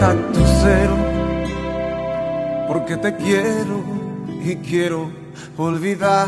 contacto cero, porque te quiero y quiero olvidar.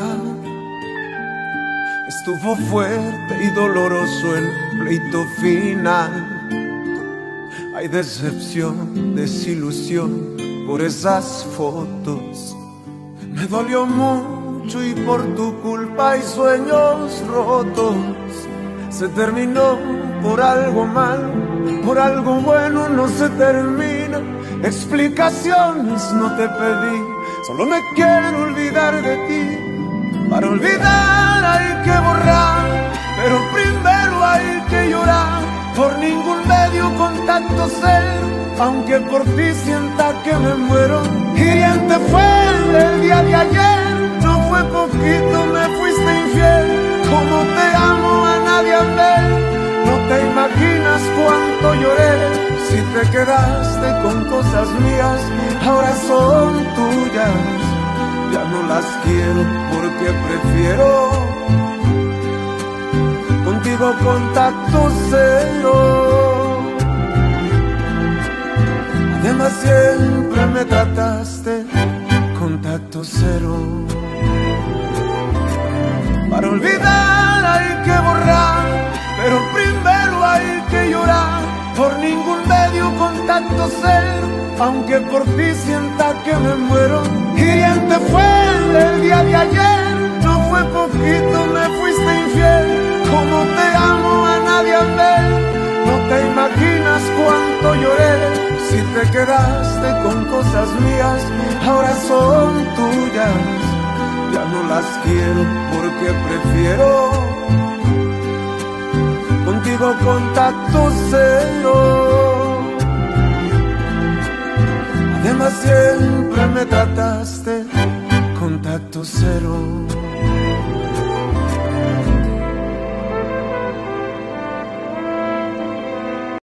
Estuvo fuerte y doloroso el pleito final. Hay decepción, desilusión por esas fotos. Me dolió mucho y por tu culpa hay sueños rotos. Se terminó por algo malo, por algo bueno no se termina. Explicaciones no te pedí, solo me quiero olvidar de ti. Para olvidar hay que borrar, pero primero hay que llorar. Por ningún medio contacto cero, aunque por ti sienta que me muero. Hiriente fue el día de ayer, no fue poquito, me fuiste infiel. Como te amo a nadie amé, no te imaginas cuánto lloré. Si te quedaste con cosas mías, ahora son tuyas. Ya no las quiero porque prefiero contigo contacto cero. Además siempre me trataste contacto cero. Para olvidar hay que borrar, pero primero hay que llorar. Por ningún medio contacto cero, aunque por ti sienta que me muero. Hiriente fue el día de ayer, no fue poquito, me fuiste infiel. Como te amo a nadie amé, no te imaginas cuánto lloré. Si te quedaste con cosas mías, ahora son tuyas. Ya no las quiero porque prefiero contigo contacto cero. Además siempre me trataste contacto cero.